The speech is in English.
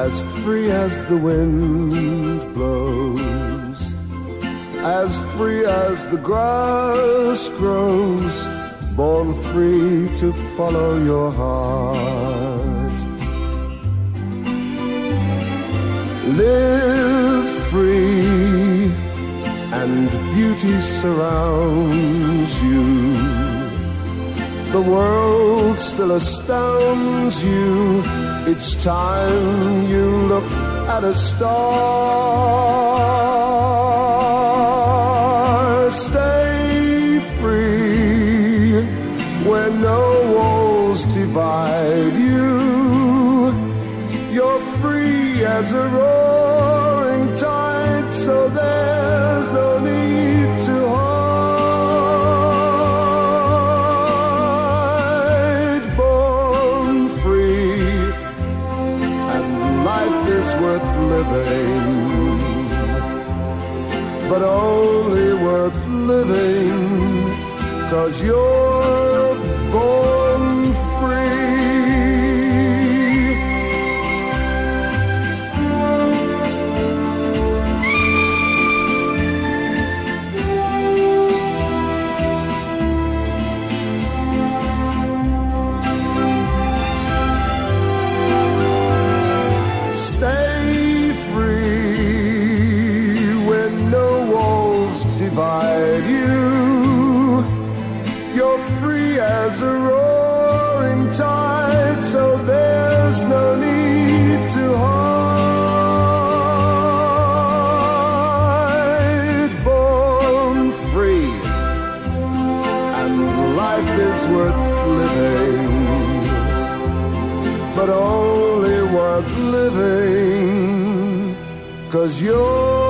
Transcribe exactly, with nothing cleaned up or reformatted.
as free as the wind blows, as free as the grass grows, born free to follow your heart. Live free and beauty surrounds you. The world still astounds you each time you look at a star. Stay free where no walls divide you. You're free as a roaring tide, so there's no need to hide. Born free, and life is worth living, but only worth living 'cause you're born free. Divide you. You're free as a roaring tide, so there's no need to hide. Born free, and life is worth living, but only worth living 'cause you're